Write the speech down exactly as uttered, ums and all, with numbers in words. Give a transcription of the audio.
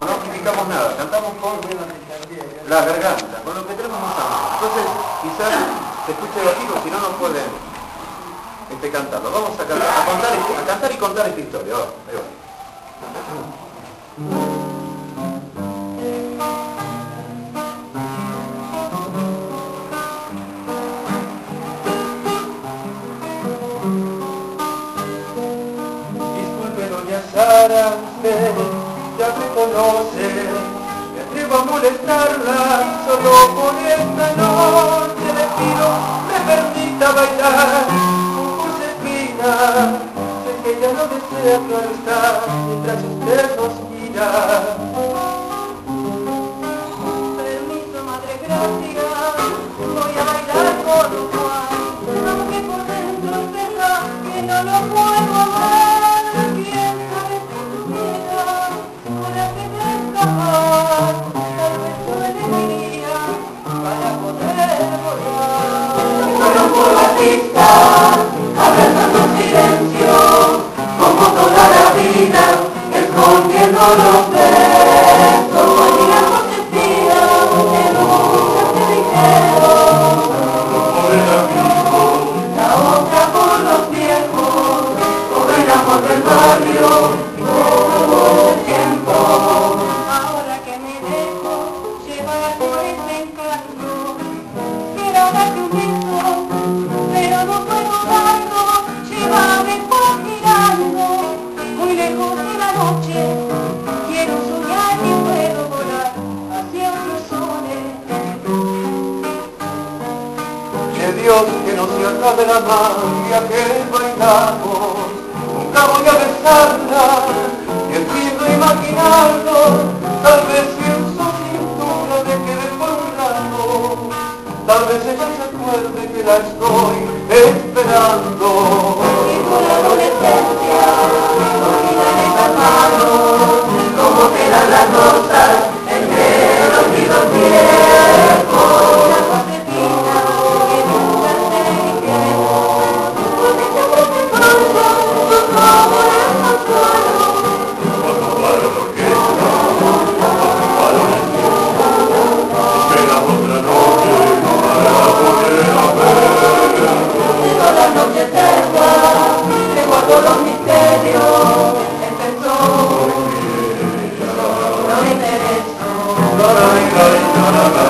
No amplificamos nada, cantamos con la garganta, con lo que tenemos más amplio. Entonces, quizás se escuche bajito, si no, no pueden este, cantarlo. Vamos a cantar, a, contar, a cantar y contar esta historia. Va, ahí va. Disculpe, doña Sara, usted ya me conoce. Me atrevo a molestarla solo por esta noche. Le pido me permita bailar con Josefina. Sé que ella no desea claro está mientras usted nos mira. Permiso, madre, gracias. Voy a bailar con Juan, aunque por dentro es verdad que no lo puedo amar. Quién sabe si tuviera coraje de escapar, tal vez yo elegiría para poder volar. Fueron por la pista, abrazando silencio, como toda la vida, escondiendo los besos. Oiga, Josefina, que nunca te dijeron. Por el amigo, la otra por los viejos, por el amor del barrio, todo el tiempo. Ahora que me dejo llevar por ese encanto, quiero darte un beso, pero no puedo darlo. Llévame por girando, muy lejos de la noche. Quiero soñar y puedo volar hacia otros soles. Que Dios que no se acabe la magia que bailamos. Nunca voy a besarla, y empiezo a imaginarlo. Tal vez pienso cintura de que de por un rato, tal vez ella se acuerde que la estoy esperando. Y por la adolescencia, olvidan esas manos, como quedan las rosas en el olvido viejo. La Josefina, que nunca te dijeron, porque siempre te pasa, como el consuelo. Cuando paro la orquesta, cuando paro el tiempo, espera otra noche para volver a ver. Toda la noche eterna, te guardo los misterios, empezó, no me interesó. La, la, la, la, la, la.